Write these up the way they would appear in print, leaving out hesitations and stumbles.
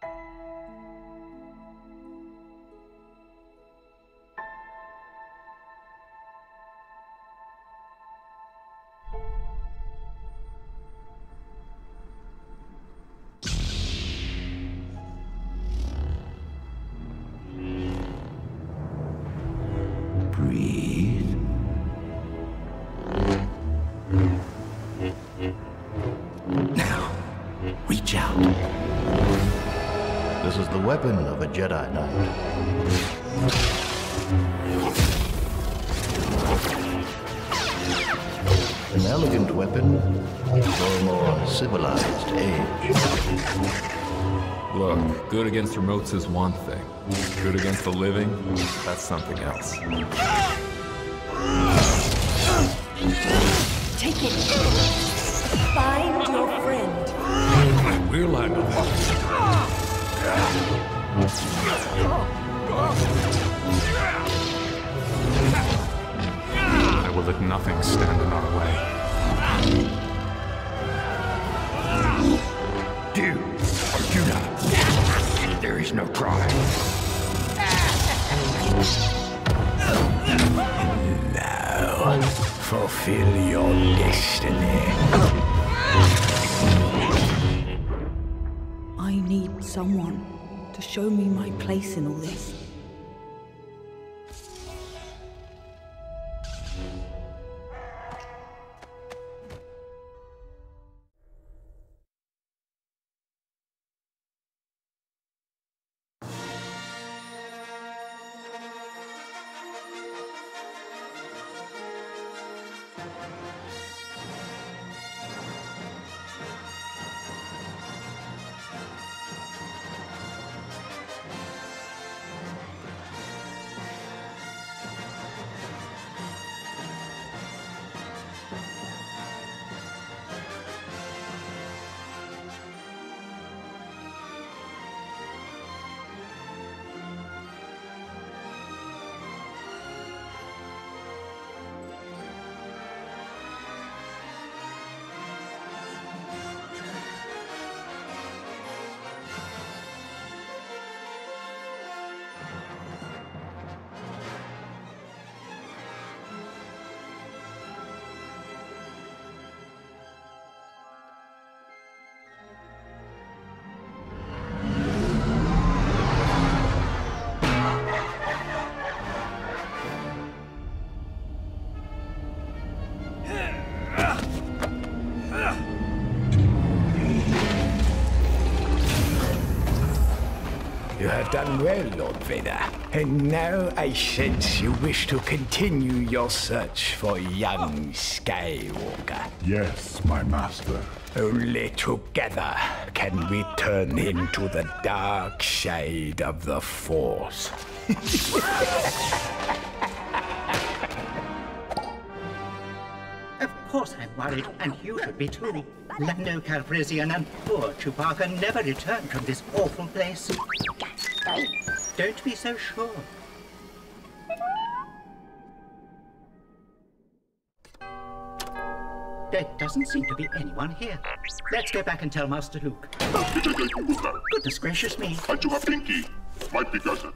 Breathe. Now, reach out. This is the weapon of a Jedi Knight. An elegant weapon for a more civilized age. Look, good against remotes is one thing. Good against the living, that's something else. Take it. Find your friend. We're landing this. I will let nothing stand in our way. Do or do not. There is no try. Now, fulfill your destiny. I need someone to show me my place in all this. You have done well, Lord Vader. And now I sense you wish to continue your search for young Skywalker. Yes, my master. Only together can we turn him to the dark side of the Force. Of course I'm worried, and you should be too. Lando Calrissian and poor Chewbacca never returned from this awful place. Don't be so sure. There doesn't seem to be anyone here. Let's go back and tell Master Luke. Goodness gracious me. Might be good.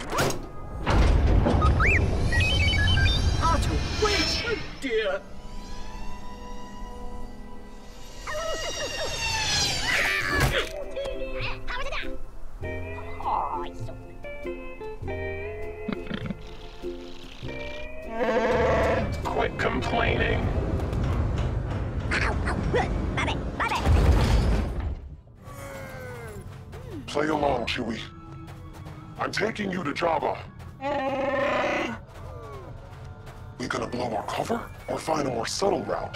R2, wait! Oh dear! Quit complaining. Play along, Chewie. I'm taking you to Jabba. We gonna blow our cover or find a more subtle route?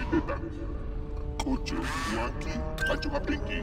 Kuchu, Wanki, Kachuka Pinky.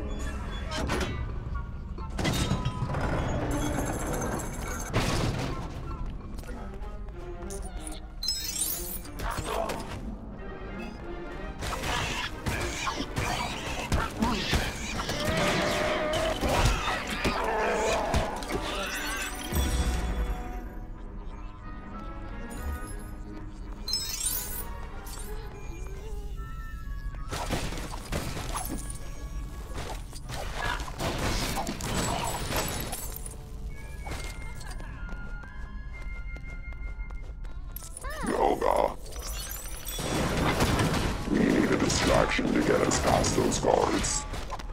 Yoga. We need a distraction to get us past those guards.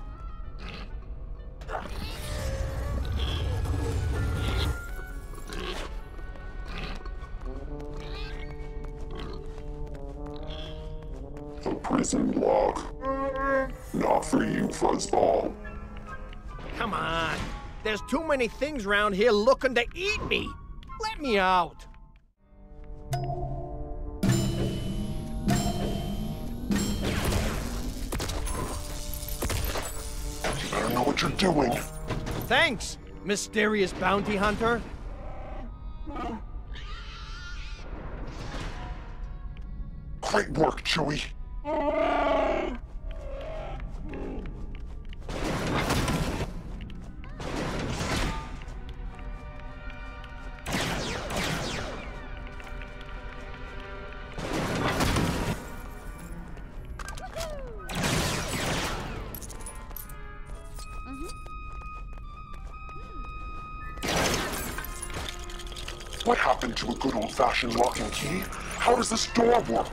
The prison block. Not for you, Fuzzball. Come on. There's too many things around here looking to eat me. Let me out. I don't know what you're doing. Thanks, mysterious bounty hunter. Great work, Chewie. What happened to a good old-fashioned lock and key? How does this door work?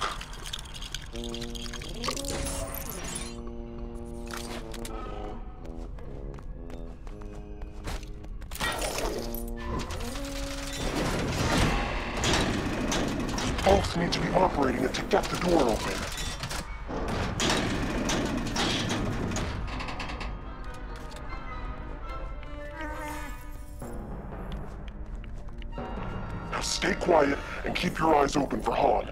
Both need to be operating it to get the door open. Now stay quiet and keep your eyes open for Han.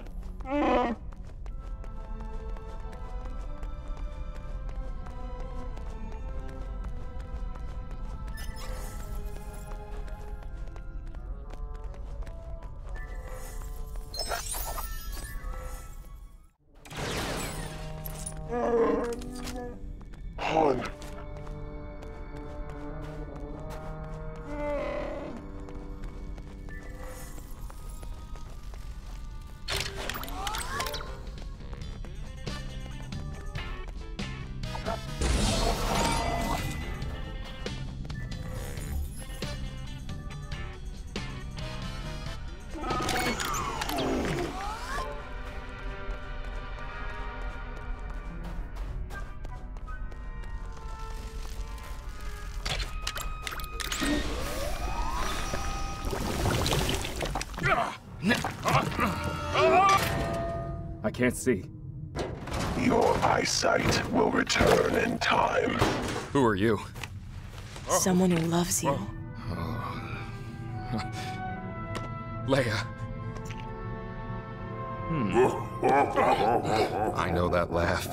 Han. I can't see. Your eyesight will return in time. Who are you? Someone who loves you. Leia. I know that laugh.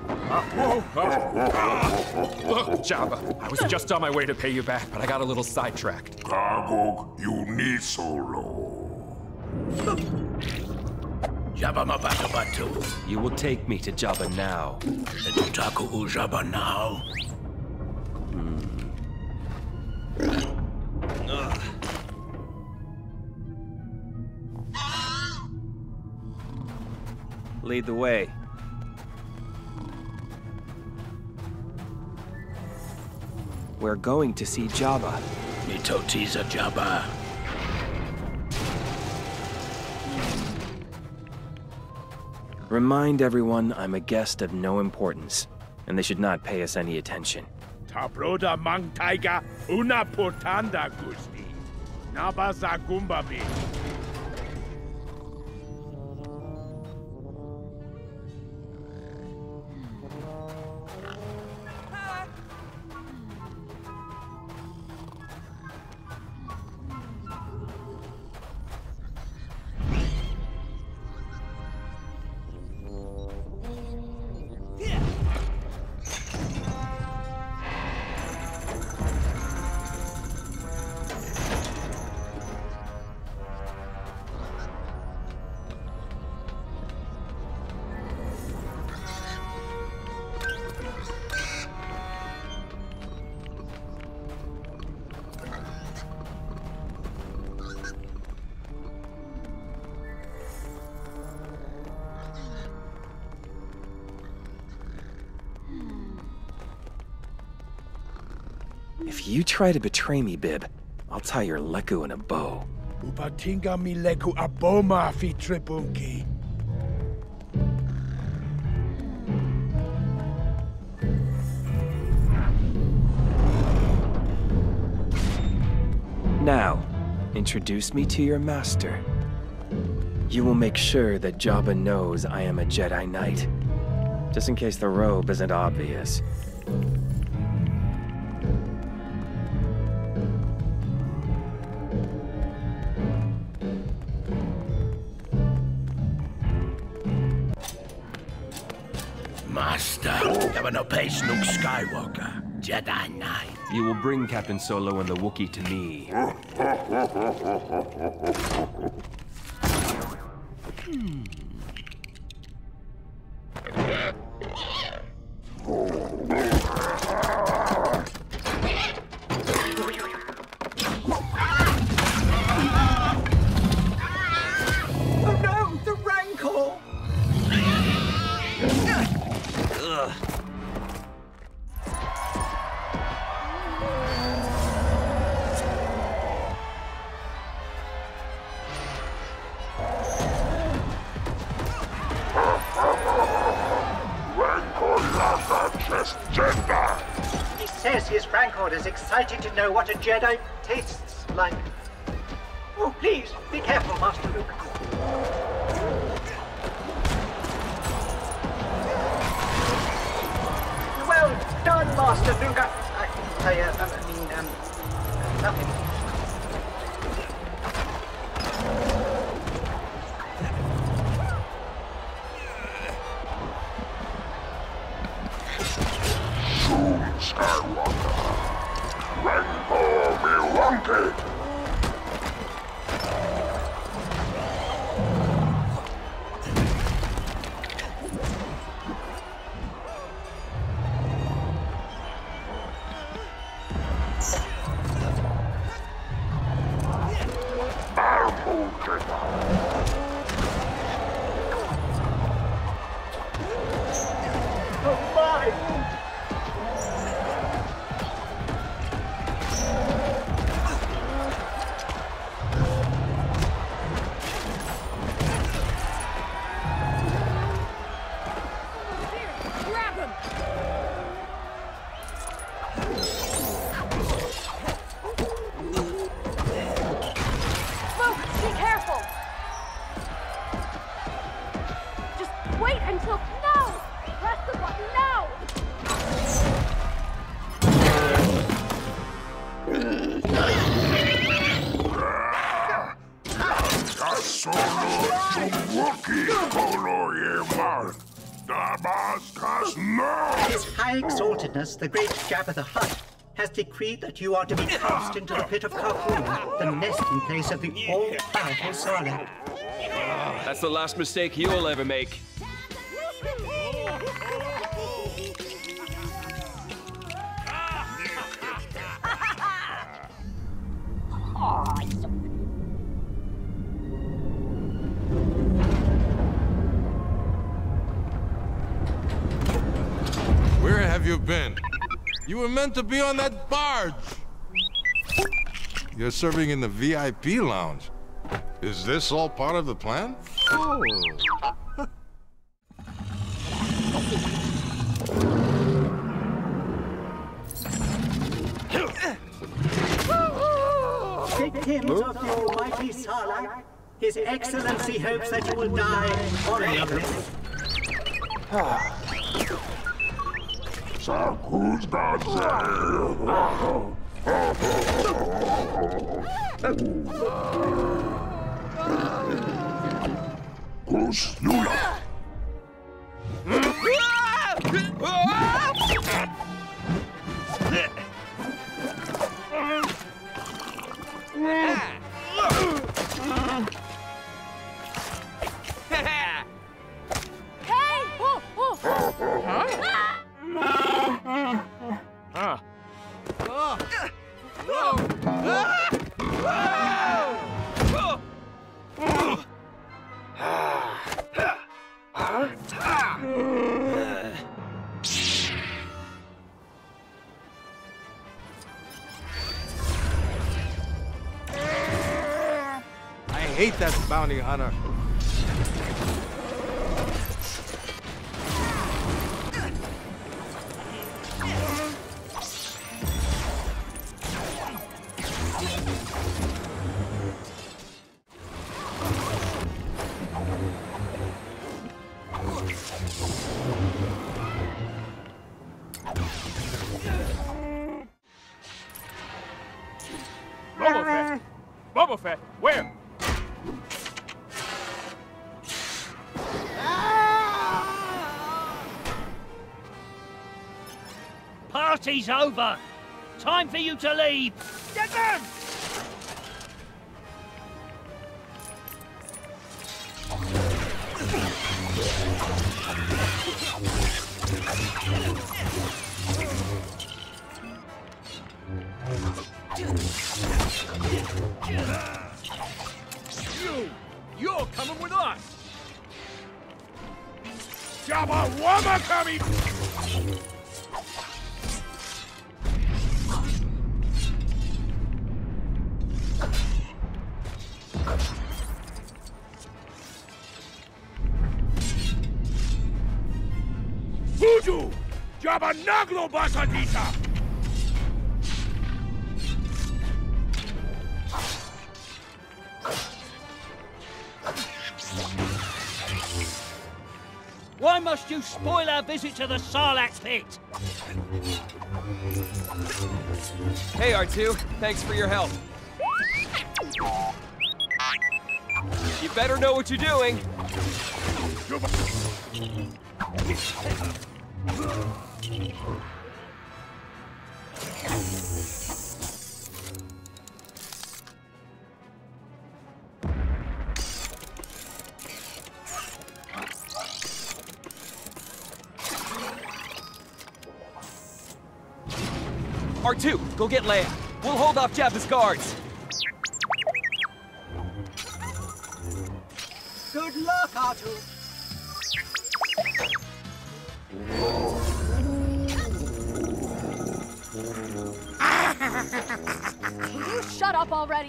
Look, Jabba, I was just on my way to pay you back, but I got a little sidetracked. Gargog, you need solo. Jabba Mabatu. You will take me to Jabba now. Tutaku Jabba now. Lead the way. We're going to see Jabba. Mitotiza Jabba. Remind everyone I'm a guest of no importance, and they should not pay us any attention. Tabroda mang taiga una portanda gusti. Nabaza gumbabi. If you try to betray me, Bib, I'll tie your leku in a bow. Upatinga mi leku aboma fi tribunki. Now, introduce me to your master. You will make sure that Jabba knows I am a Jedi Knight. Just in case the robe isn't obvious. Master, Jabba no Pace Luke Skywalker, Jedi Knight. You will bring Captain Solo and the Wookiee to me. Oh no, the Rancor! He says his Rancor is excited to know what a Jedi tastes like. Oh, please, be careful, Master Luke. Well done, Master Luke. Nothing. Skywalker. Rancor me wanted. Oh my! Grab him! Luke, be careful! Just wait until... No! Press the button now! His High Exaltedness, the great Jabba the Hutt, has decreed that you are to be cast into the pit of Carkoon, the nesting place of the all-powerful Sarlacc. That's the last mistake you'll ever make. Where have you been? You were meant to be on that barge. You're serving in the VIP lounge. Is this all part of the plan? Oh. Victims of the almighty Sarlacc, His Excellency hopes that you will die honorably. Sarkuz Kus Lula. hate that bounty hunter. Boba Fett! Boba Fett, where? Party's over. Time for you to leave. Get them! You're coming with us! Jabba Wamma coming! Voodoo! Jabba Naglo Basadita! Why must you spoil our visit to the Sarlacc pit? Hey, R2. Thanks for your help. You better know what you're doing. R2, go get Leia. We'll hold off Jabba's guards. Good luck, R2. Will you shut up already?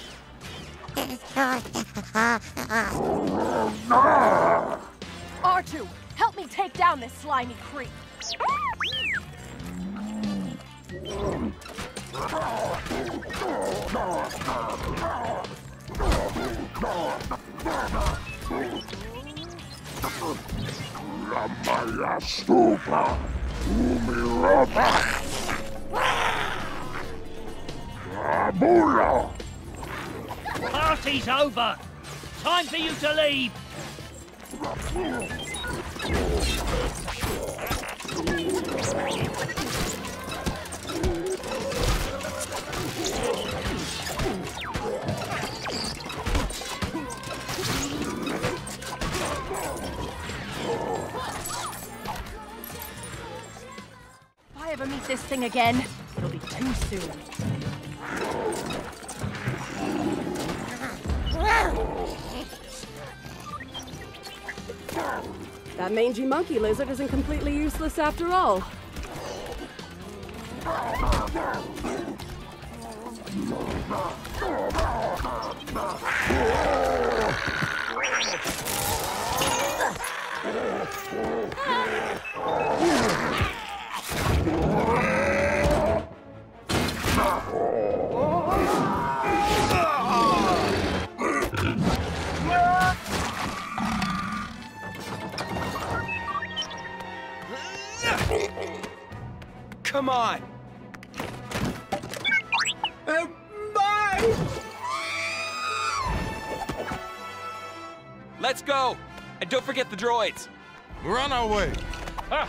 R2, help me take down this slimy creep. La mala stupa, umiroba. Abula. Party's over. Time for you to leave. If I ever meet this thing again, it'll be too soon. That mangy monkey lizard isn't completely useless after all. Come on! Bye! Let's go! And don't forget the droids! We're on our way. Ah.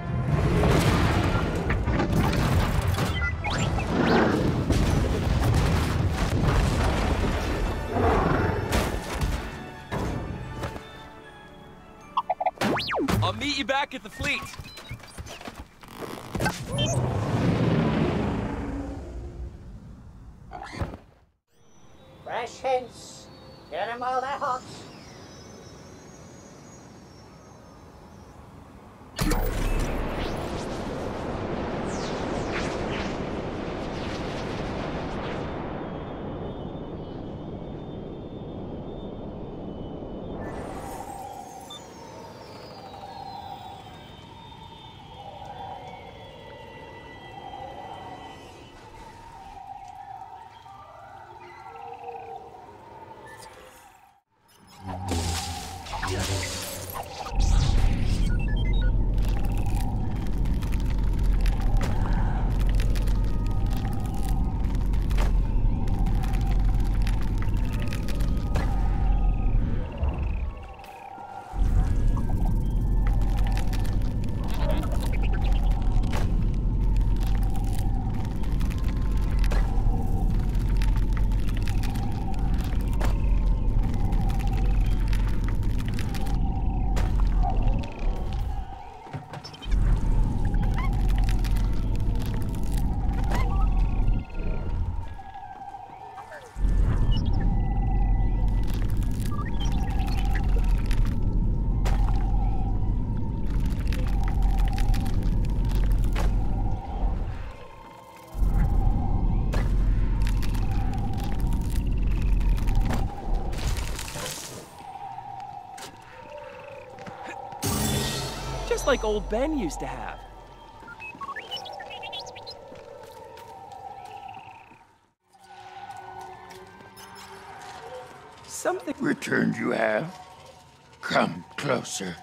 I'll meet you back at the fleet. Fresh hints. Get them while they're hot. Just like old Ben used to have. Something returned you have? Come closer.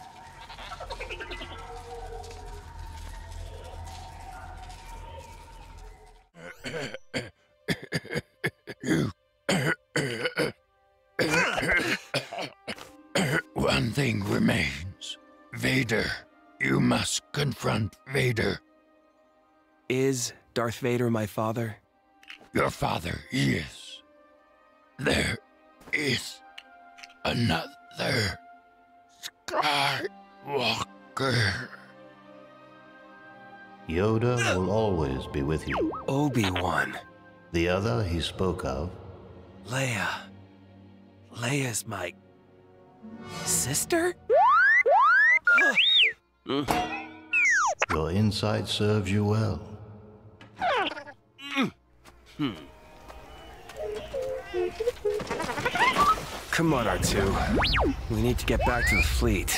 One thing remains. Vader. You must confront Vader. Is Darth Vader my father? Your father, yes. There is another Skywalker. Yoda will always be with you. Obi-Wan. The other he spoke of? Leia. Leia's my... sister? Your insight serves you well. Come on, R2. We need to get back to the fleet.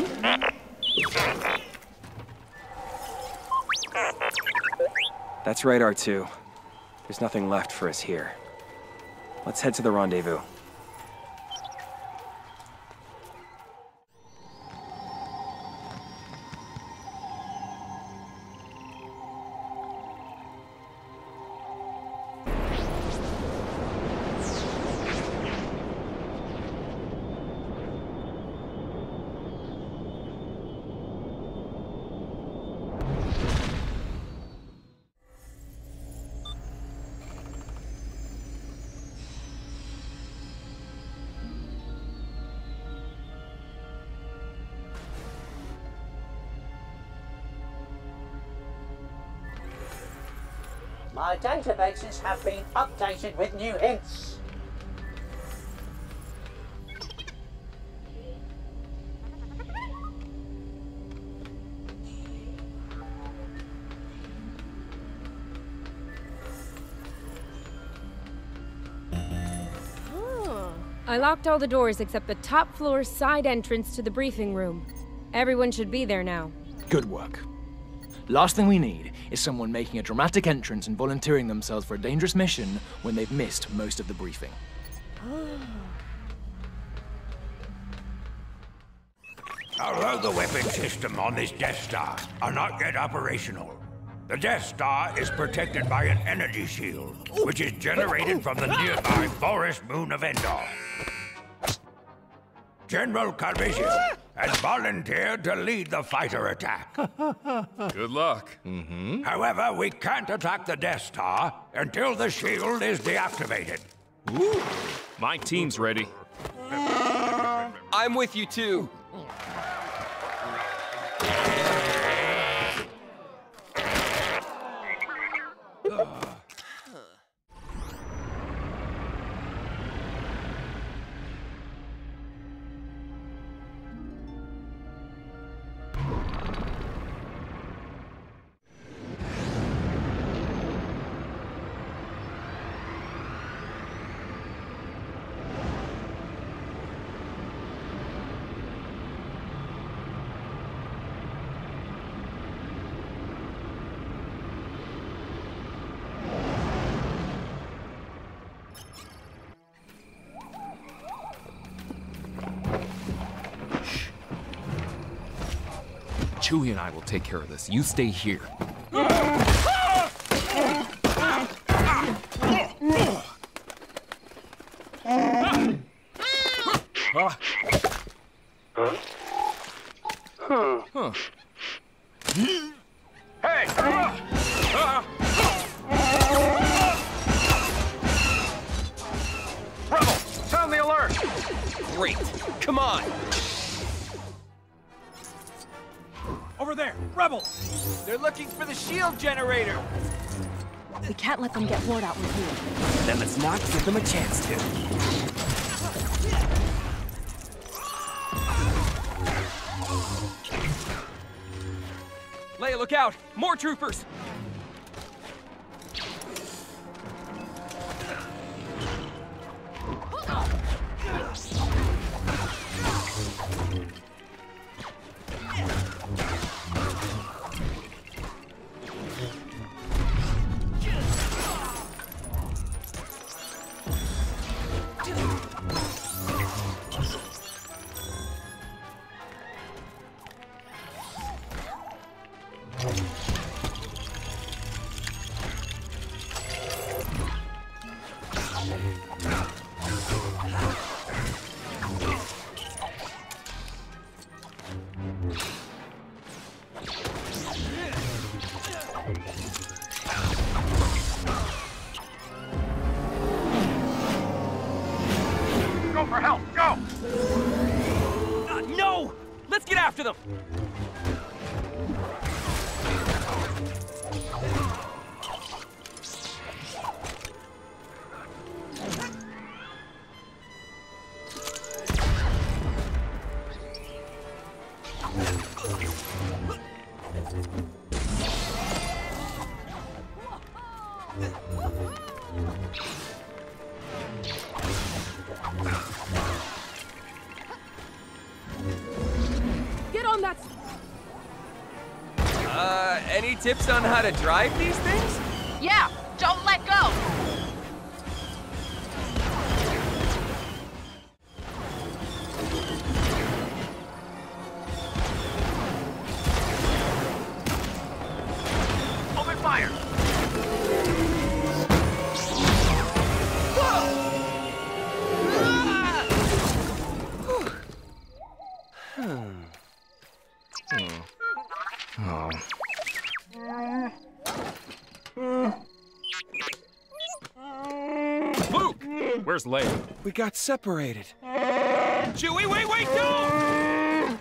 That's right, R2. There's nothing left for us here. Let's head to the rendezvous. My databases have been updated with new hints. I locked all the doors except the top floor side entrance to the briefing room. Everyone should be there now. Good work. Last thing we need is someone making a dramatic entrance and volunteering themselves for a dangerous mission when they've missed most of the briefing. Although the weapon system on this Death Star are not yet operational, the Death Star is protected by an energy shield, which is generated from the nearby forest moon of Endor. General Calrissian has volunteered to lead the fighter attack. Good luck. However, we can't attack the Death Star until the shield is deactivated. Ooh. My team's ready. I'm with you too. Chewie and I will take care of this. You stay here. Hey! Rebel, sound the alert! Great. Come on. Over there, Rebel! They're looking for the shield generator. We can't let them get word out with you. Then let's not give them a chance to. Leia, look out! More troopers! Go for help, go! No! Let's get after them! Get on that. Any tips on how to drive these things? Yeah, don't let go! Open fire! Oh. Luke! Where's Leia? We got separated. Chewie, wait, don't!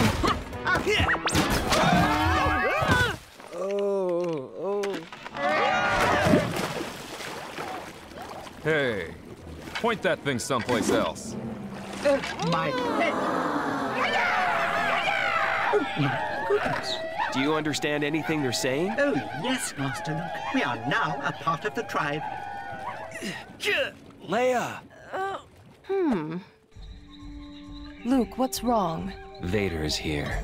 Hey, point that thing someplace else. My head! Oh, my goodness. Do you understand anything they're saying? Oh, yes, Master Luke. We are now a part of the tribe. Leia! Luke, what's wrong? Vader's here.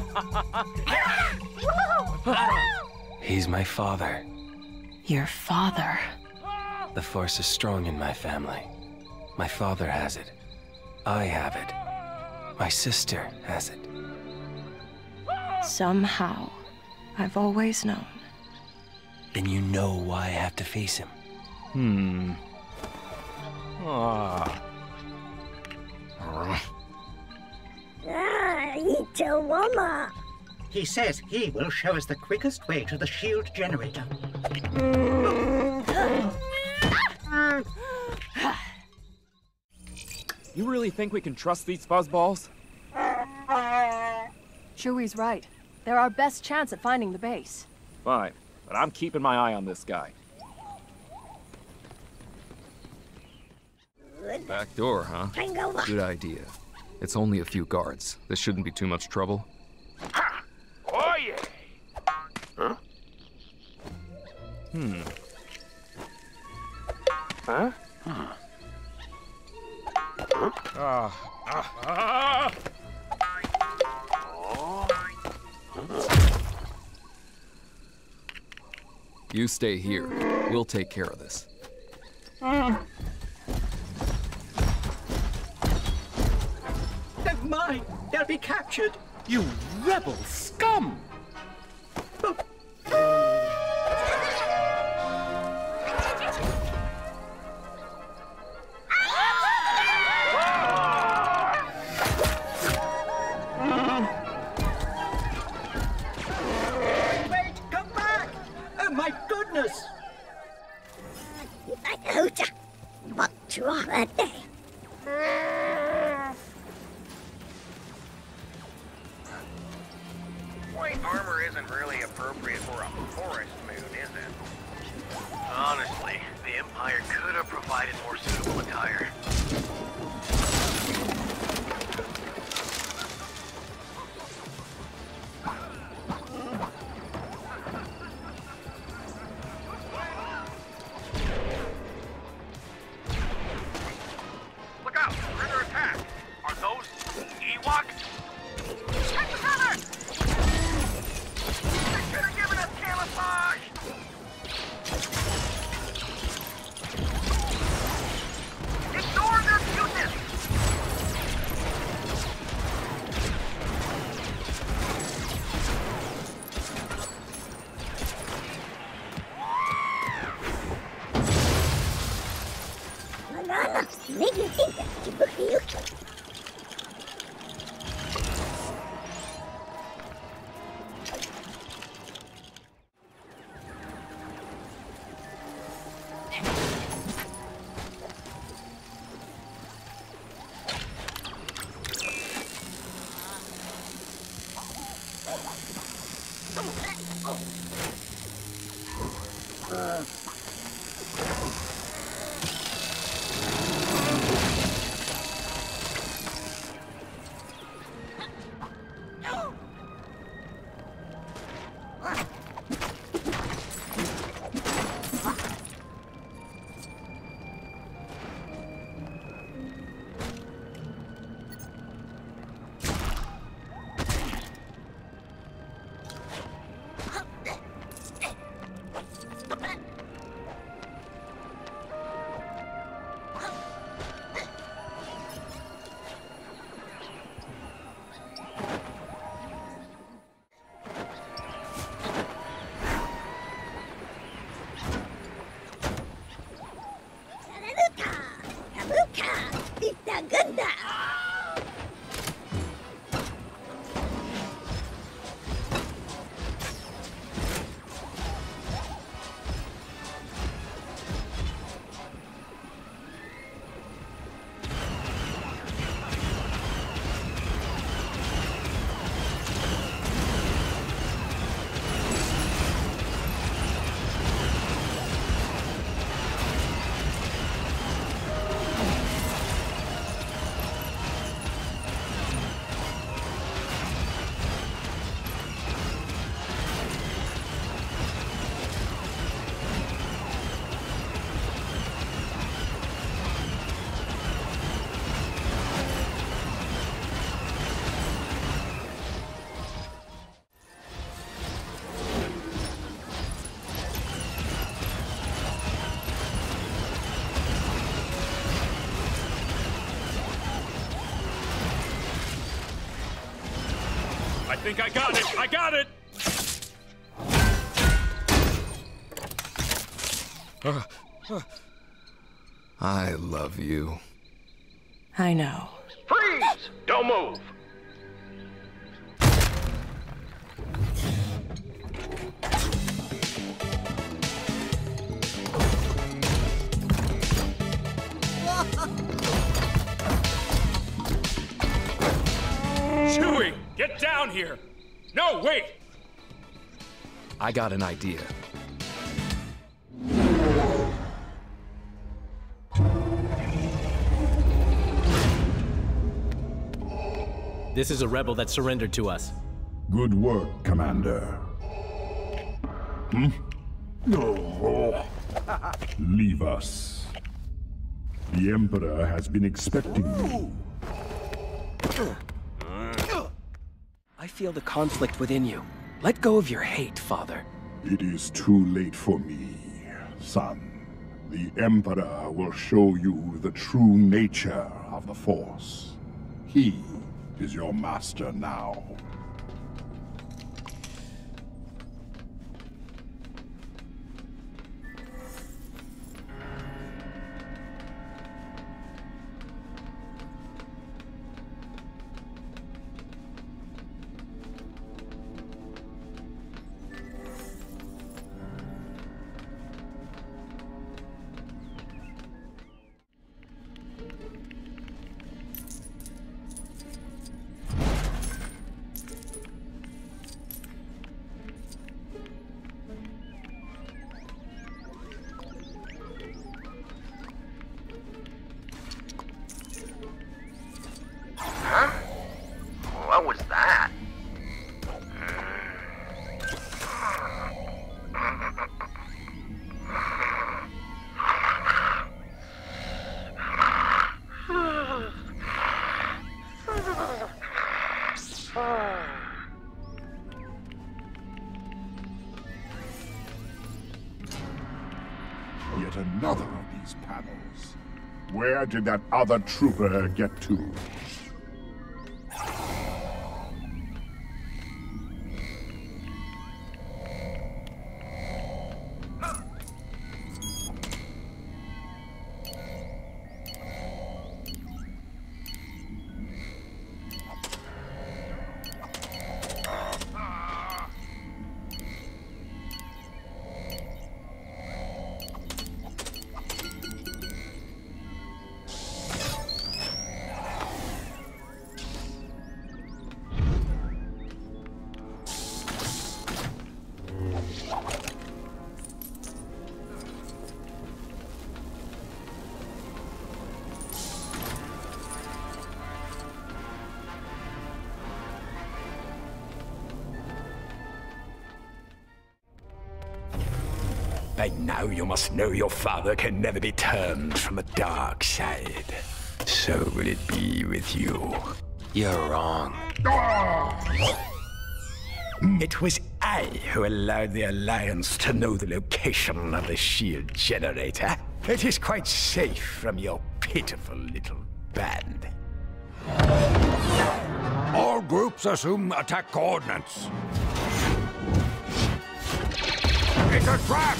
He's my father. Your father? The Force is strong in my family. My father has it. I have it. My sister has it. Somehow, I've always known. Then you know why I have to face him. He says he will show us the quickest way to the shield generator. You really think we can trust these fuzzballs? Chewie's right. They're our best chance at finding the base. Fine, but I'm keeping my eye on this guy. Back door, huh? Good idea. It's only a few guards. This shouldn't be too much trouble. Oh, yeah! Huh? You stay here. We'll take care of this. They're mine! They'll be captured! You rebel scum! plate armor isn't really appropriate for a forest moon, is it? Honestly, the Empire could have provided more suitable attire. Look out! They're under attack! Are those Ewoks? Check the cover! They should have given us camouflage! Ignore their cuteness! I think I got it! I got it! I love you. I know. Freeze! Don't move! Chewie! Get down here! No, wait! I got an idea. This is a rebel that surrendered to us. Good work, Commander. No. Leave us. The Emperor has been expecting you. I feel the conflict within you. Let go of your hate, Father. It is too late for me, son. The Emperor will show you the true nature of the Force. He is your master now. another of these panels. Where did that other trooper get to? By now you must know your father can never be turned from the dark side. So will it be with you. You're wrong. It was I who allowed the Alliance to know the location of the shield generator. It is quite safe from your pitiful little band. All groups assume attack coordinates. It's a trap!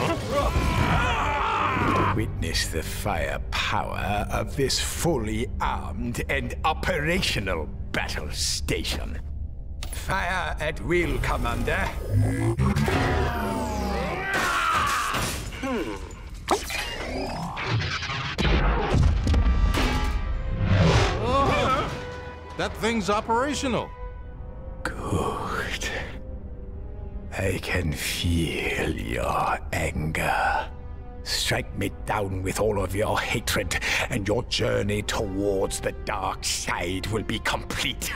Witness the firepower of this fully armed and operational battle station. Fire at will, Commander. That thing's operational. Good. I can feel your anger. Strike me down with all of your hatred, and your journey towards the dark side will be complete.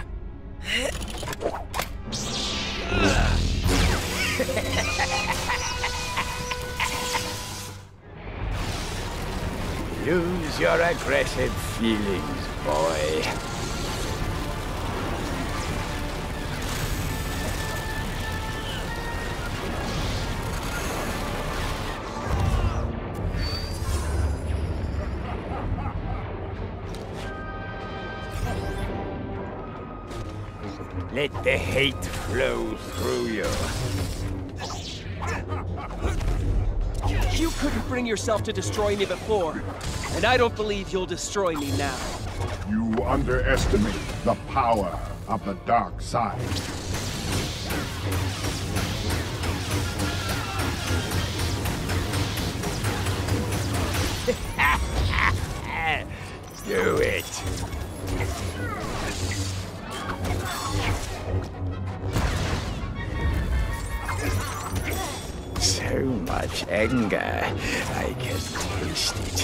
Use your aggressive feelings, boy. Let the hate flow through you. You couldn't bring yourself to destroy me before, and I don't believe you'll destroy me now. You underestimate the power of the dark side. Do it. So much anger, I can taste it.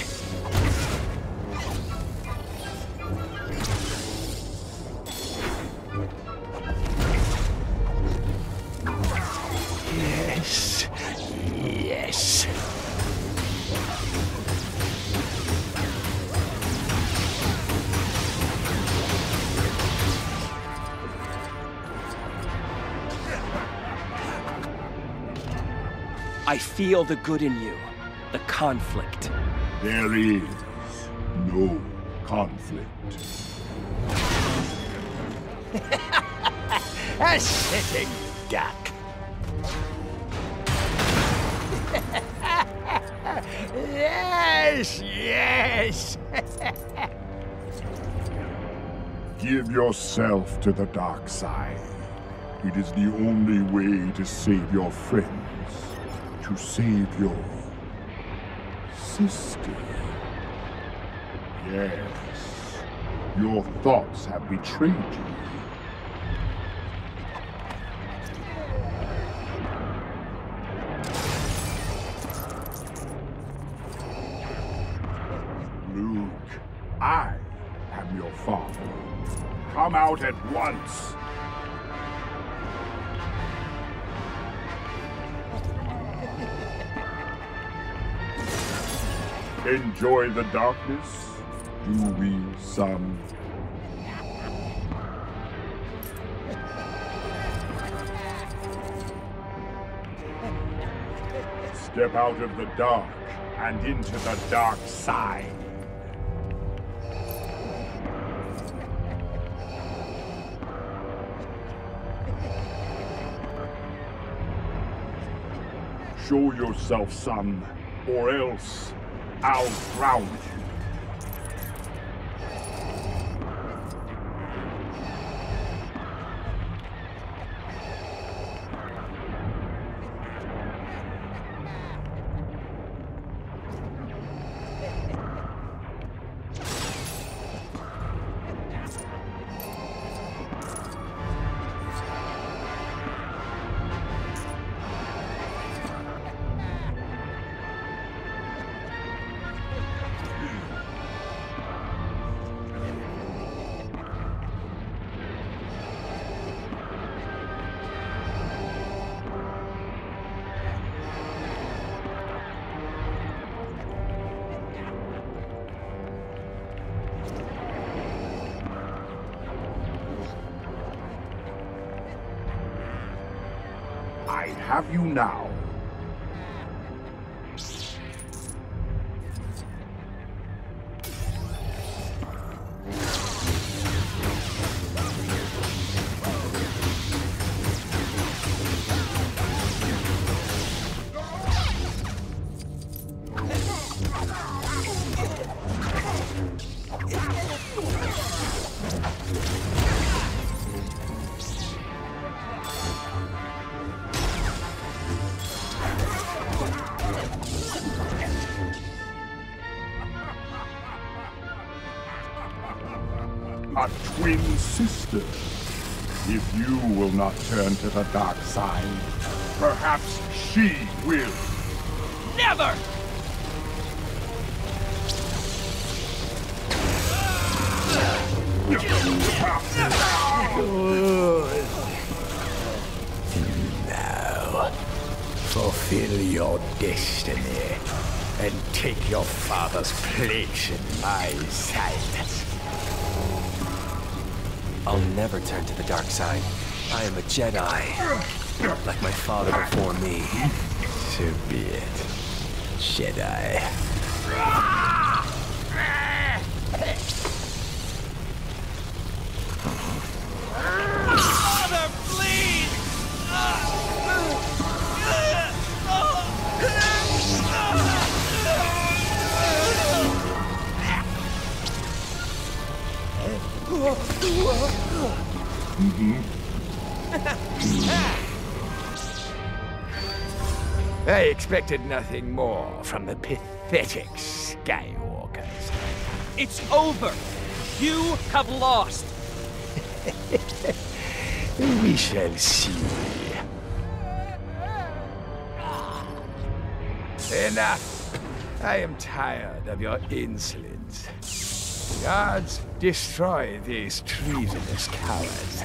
Yes, yes. I feel the good in you, the conflict. There is no conflict. A sitting duck. Yes, yes. Give yourself to the dark side. It is the only way to save your friends. To save your sister. Yes, your thoughts have betrayed you. Luke, I am your father. Come out at once. Enjoy the darkness, do we, son? Step out of the dark and into the dark side. Show yourself, son, or else I'll drown you. I have you now. A twin sister. If you will not turn to the dark side, perhaps she will. Never! Now, fulfill your destiny and take your father's place in my sight. I'll never turn to the dark side. I am a Jedi, like my father before me. So be it, Jedi. Father, please! I expected nothing more from the pathetic Skywalkers. It's over! You have lost! We shall see. Enough! I am tired of your insolence. Guards, destroy these treasonous cowards.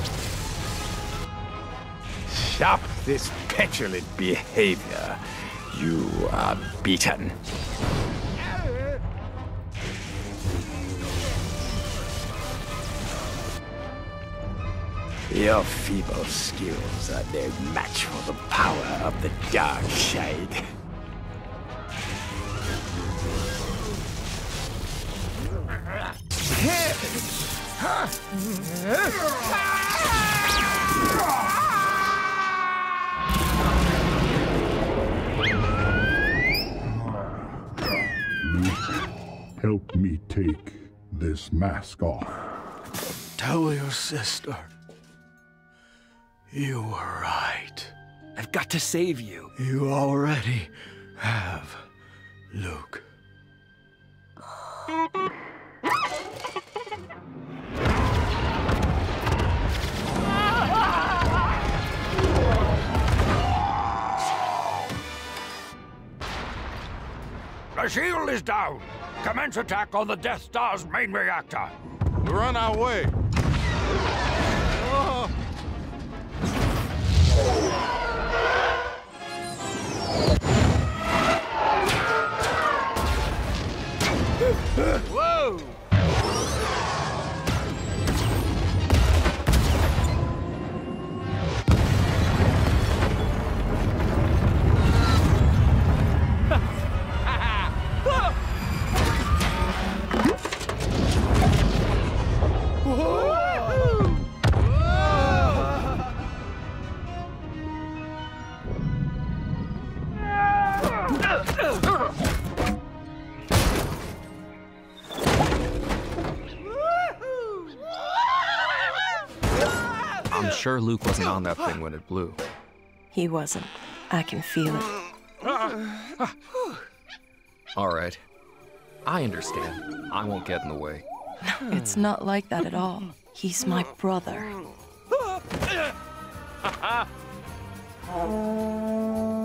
Stop this petulant behavior. You are beaten. Your feeble skills are no match for the power of the dark side. Help me take this mask off. Tell your sister. You were right. I've got to save you. You already have, Luke. The shield is down. Commence attack on the Death Star's main reactor. We're on our way. Oh. Whoa! I'm sure Luke wasn't on that thing when it blew. He wasn't. I can feel it. All right. I understand. I won't get in the way. It's not like that at all. He's my brother.